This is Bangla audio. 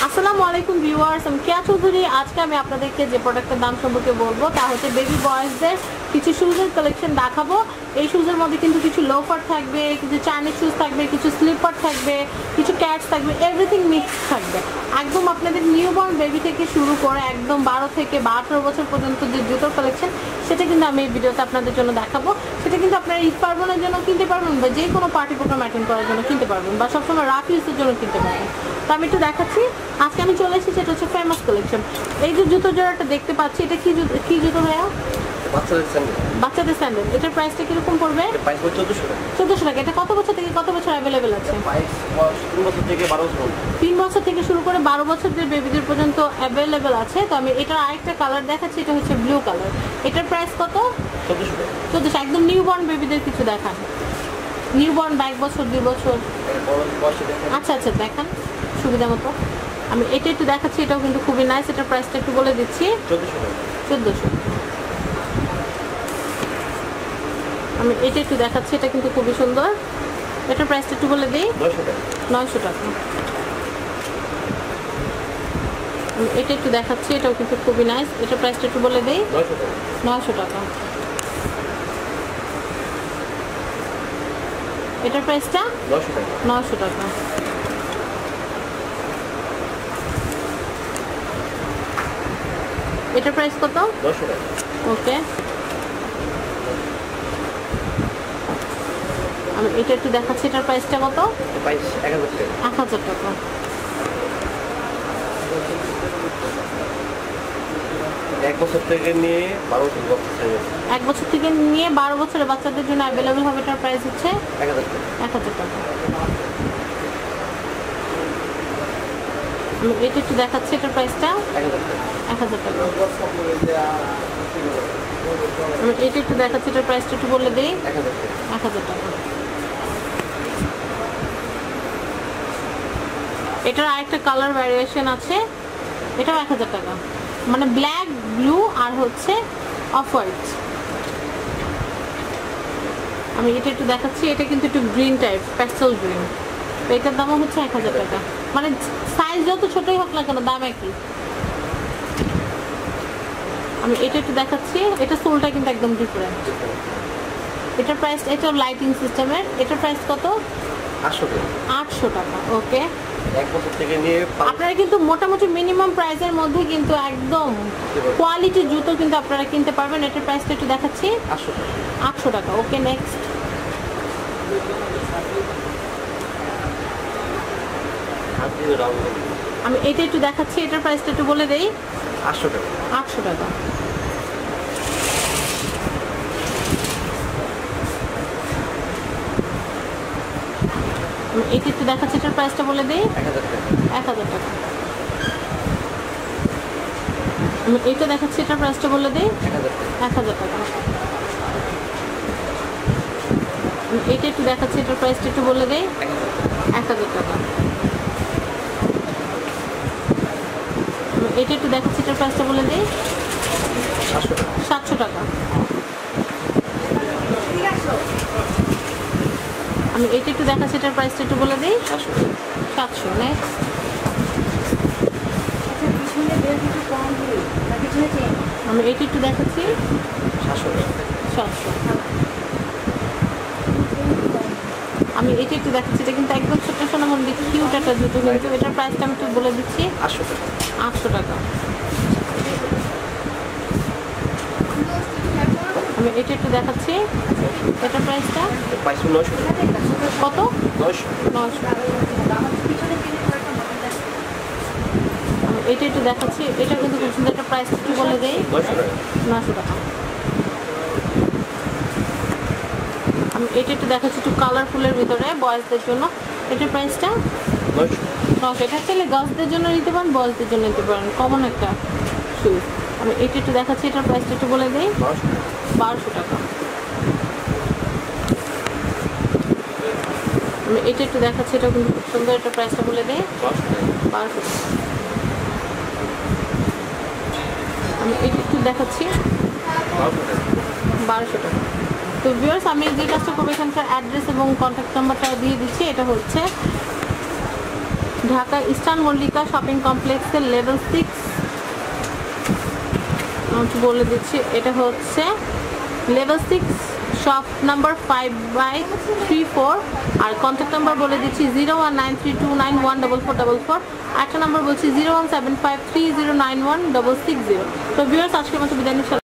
আসসালামু আলাইকুম ভিউয়ার্স, আমি কেয়া চৌধুরী। আজকে আমি আপনাদেরকে যে প্রোডাক্টের দাম সম্পর্কে বলবো তা হচ্ছে বেবি বয়েজদের কিছু শুজের কালেকশন দেখাবো। এই শুজের মধ্যে কিন্তু কিছু লোফার থাকবে, কিছু চাইনিজ শুজ থাকবে, কিছু স্লিপার থাকবে, কিছু ক্যাটস থাকবে, এভরিথিং মিক্স থাকবে। একদম আপনাদের নিউবর্ন বেবি থেকে শুরু করে একদম 12 থেকে 18 বছর পর্যন্ত যে জুতোর কালেকশন সেটা কিন্তু আমি এই ভিডিওতে আপনাদের জন্য দেখাবো। সেটা কিন্তু আপনারা ঈদ পার্বণের জন্য কিনতে পারবেন বা যে কোনো পার্টি প্রোগ্রাম অ্যাটেন্ড করার জন্য কিনতে পারবেন বা সবসময় রাফ ইউজের জন্য কিনতে পারবেন। তো আমি একটু দেখাচ্ছি। আজকে আমি চলে এসেছি, সেটা হচ্ছে ফেমাস কালেকশন। এই যে জুতো জোড়াটা দেখতে পাচ্ছি, এটা কি জুতো ভাইয়া? বাচ্চাদের স্যান্ডেল। এটার প্রাইসটা কিরকম পড়বে? 1400 টাকা। এটা কত বছর থেকে কত বছর অ্যাভেলেবেল আছে? 3 বছর থেকে শুরু করে 12 বছরদের বেবিদের পর্যন্ত অ্যাভেলেবেল আছে। তো আমি এটার আরেকটা কালার দেখাচ্ছি, এটা হচ্ছে ব্লু কালার। এটার প্রাইস কত? 1400। একদম নিউবর্ন বেবিদের কিছু দেখান। নিউবর্ন 1 বছর 2 বছর। আচ্ছা দেখান সুবিধা মতো। আমি এটা একটু দেখাচ্ছি, এটাও কিন্তু খুবই নাইস। এটার প্রাইসটা একটু বলে দিচ্ছি, 1400। আমি এটা একটু দেখাচ্ছি, এটা কিন্তু খুবই সুন্দর। এটার প্রাইসটা একটু বলে দিই, 900 টাকা। আমি এটা একটু দেখাচ্ছি, এটাও কিন্তু খুবই নাইস। এটার প্রাইসটা একটু বলে দিই, 900 টাকা। এটার প্রাইসটা 900 টাকা। এটার প্রাইস কত? 900 টাকা। ওকে, আমি এটা একটু দেখাচ্ছি, এটার প্রাইসটা কত? 1000 টাকা। এক বছর থেকে নিয়ে 12 বছরের বাচ্চাদের জন্য অ্যাভেলেবেল হবে। এটার প্রাইস হচ্ছে 1000 টাকা। আমি এটা একটু দেখাচ্ছি, এটার প্রাইসটা 1000 টাকা। আমি এটা একটু দেখাচ্ছি, এটার প্রাইসটা একটু বলে দিই, 1000 টাকা। এটার আরেকটা কালার ভ্যারিয়েশন আছে, এটাও 1000 টাকা। মানে ব্ল্যাক, ব্লু আর হচ্ছে অফ হোয়াইট। আমি এটা একটু দেখাচ্ছি, এটা কিন্তু একটু গ্রিন টাইপ, প্যাস্টেল গ্রিন। এটার দামও হচ্ছে 1000 টাকা। মানে সাইজ যত ছোটই হোক না কেন দাম একই। আমি এটা একটু দেখাচ্ছি, এটা সোলটা কিন্তু একদম ডিফারেন্ট। এটার প্রাইস, এটা লাইটিং সিস্টেমের। এটার প্রাইস কত? 800 টাকা। ওকে, এক বছর থেকে নিয়ে আপনারা কিন্তু মোটামুটি মিনিমাম প্রাইসের মধ্যে কিন্তু একদম কোয়ালিটি জুতো কিন্তু আপনারা কিনতে পারবেন। এটার প্রাইসটা একটু দেখাচ্ছি, 800 টাকা। Okay, next. আমি এটা একটু দেখাচ্ছি, এটার প্রাইসটা একটু বলে দেই, 800 টাকা। 800 টাকা। আমি এটা একটু দেখাচ্ছি, এটার প্রাইসটা বলে দেই, 1000 টাকা। আমি এটা দেখাচ্ছি, এটার প্রাইসটা বলে দিই, 1000 টাকা। আমি এটা একটু দেখাচ্ছি, এটার প্রাইসটা একটু বলে দিই, 1000 টাকা। আমি এটা একটু দেখাচ্ছি, এটার প্রাইসটা বলে দিই, 700 টাকা। আমি এটা একটু দেখাচ্ছি, এটার প্রাইসটা একটু বলে দিই, 700। নেক্সট। আমি এটা একটু দেখাচ্ছি, 700। আমি এটা একটু দেখাচ্ছি, এটা কিন্তু একদম ছোট্ট সোনামন্দি কিউট একটা জুতো, কিন্তু এটার প্রাইসটা আমি একটু বলে দিচ্ছি, 800 টাকা। আমি এটা একটু দেখাচ্ছি, এটার প্রাইসটা কত? 900। আমি এটা একটু দেখাচ্ছি, এটা কিন্তু খুব সুন্দর একটা প্রাইস একটু বলে দেই, 900 টাকা। আমি এটা একটু দেখাচ্ছি, একটু কালারফুলের ভিতরে বয়েজদের জন্য। এটার প্রাইসটা 900। এটা চাইলে গার্লসদের জন্য নিতে পারেন, বয়েজদের জন্য নিতে পারেন, কমন একটা শুজ। আমি এটা একটু দেখাচ্ছি, এটার প্রাইসটা একটু বলে দিই, 1200 টাকা। আমি এটা একটু দেখাচ্ছি, এটাও কিন্তু খুব সুন্দর, একটা প্রাইসটা বলে দিই, 1200 টাকা। আমি এটা একটু দেখাচ্ছি, 1200 টাকা। তো ভিউয়ার্স, আমি যে কাজটা করবো এখানকার অ্যাড্রেস এবং কন্ট্যাক্ট নাম্বারটা দিয়ে দিচ্ছি। এটা হচ্ছে ঢাকা ইস্টার্ন মল্লিকা শপিং কমপ্লেক্সের লেভেল 6 বলে দিচ্ছি, এটা হচ্ছে লেভেল 6 শপ নাম্বার 5/34 আর কন্ট্যাক্ট নাম্বার বলে দিচ্ছি 019329144444। একটা নাম্বার বলছি 01753091660। তো ভিউয়ার্স আজকের মতো বিদায় নিচ্ছি।